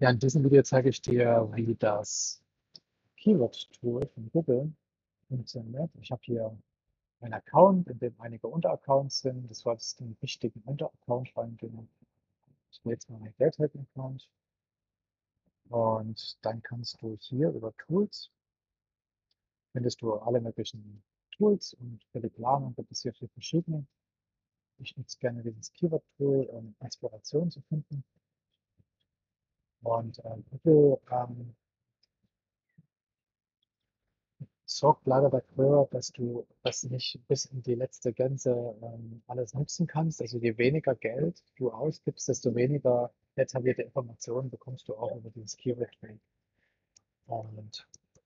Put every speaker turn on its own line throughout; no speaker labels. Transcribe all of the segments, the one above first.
Ja, in diesem Video zeige ich dir, wie das Keyword-Tool von Google funktioniert. Ich habe hier einen Account, in dem einige Unteraccounts sind. Das war jetzt den wichtigen Unteraccount reingehen. Ich gehe jetzt mal meinen Geldhelden-Account und dann kannst du hier über Tools findest du alle möglichen Tools und für die Planung gibt es hier vier verschiedene. Ich nutze gerne dieses Keyword-Tool, um Inspiration zu finden. Und Google sorgt leider dafür, dass du das nicht bis in die letzte Gänze alles nutzen kannst. Also je weniger Geld du ausgibst, desto weniger detaillierte Informationen bekommst du auch über dieses Keyword-Tool. Und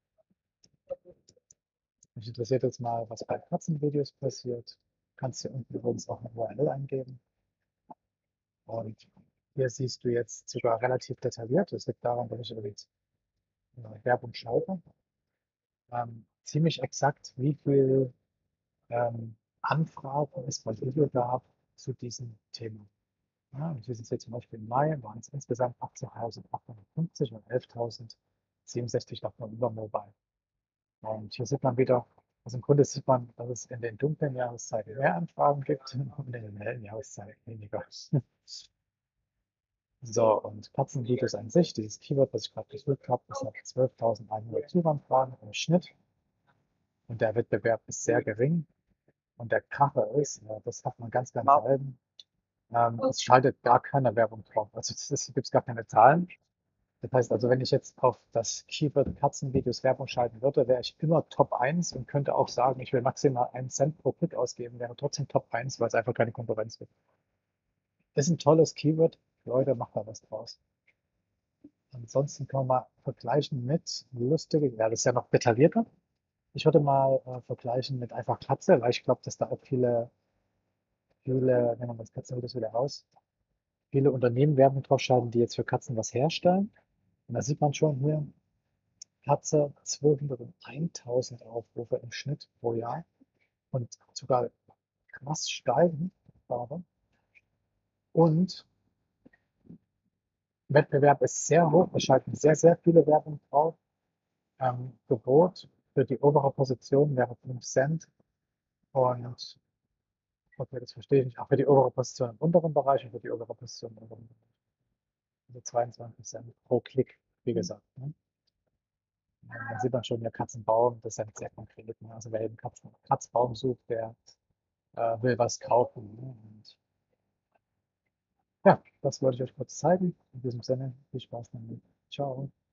mich interessiert jetzt mal, was bei Katzenvideos passiert. Kannst hier unten übrigens auch eine URL eingeben. Und hier siehst du jetzt sogar relativ detailliert. Das liegt daran, dass ich übrigens Werbung schalte. Ziemlich exakt, wie viel Anfragen es von Google gab zu diesem Thema. Ja, und wir sind jetzt zum Beispiel im Mai, waren es insgesamt 18.850 und 11.067 davon über Mobile. Und hier sieht man wieder, also im Grunde sieht man, dass es in den dunklen Jahreszeiten mehr Anfragen gibt und in den hellen Jahreszeiten weniger. So, und Katzenvideos an sich, dieses Keyword, was ich gerade gesucht habe, das hat 12.100 Suchanfragen im Schnitt und der Wettbewerb ist sehr gering. Und der Kracher ist, das hat man ganz, ganz selten, es schaltet gar keine Werbung drauf. Also gibt es gar keine Zahlen. Das heißt also, wenn ich jetzt auf das Keyword Katzenvideos Werbung schalten würde, wäre ich immer Top 1 und könnte auch sagen, ich will maximal 1 Cent pro Klick ausgeben, wäre trotzdem Top 1, weil es einfach keine Konkurrenz gibt. Ist ein tolles Keyword. Leute, macht da was draus. Ansonsten kann man mal vergleichen mit lustige, ja, das ist ja noch detaillierter. Ich würde mal vergleichen mit einfach Katze, weil ich glaube, dass da auch viele, nehmen wir mal das Katzenvideos wieder raus, viele Unternehmen Werbung drauf schalten, die jetzt für Katzen was herstellen. Und da sieht man schon hier, Katze 201.000 Aufrufe im Schnitt pro Jahr und sogar krass steigend gerade. Und Wettbewerb ist sehr hoch. Wir schalten sehr, sehr viele Werbung drauf. Gebot für die obere Position wäre 5 Cent. Und okay, das verstehe ich nicht. Auch für die obere Position im unteren Bereich und für die obere Position im oberen Bereich. Also 22 Cent pro Klick, wie gesagt. Ne? Dann sieht man schon hier Katzenbaum, das ist ja nicht sehr konkret. Ne? Also wer eben Katzbaum sucht, der will was kaufen. Ne? Und ja, das wollte ich euch kurz zeigen. In diesem Sinne, viel Spaß damit. Ciao.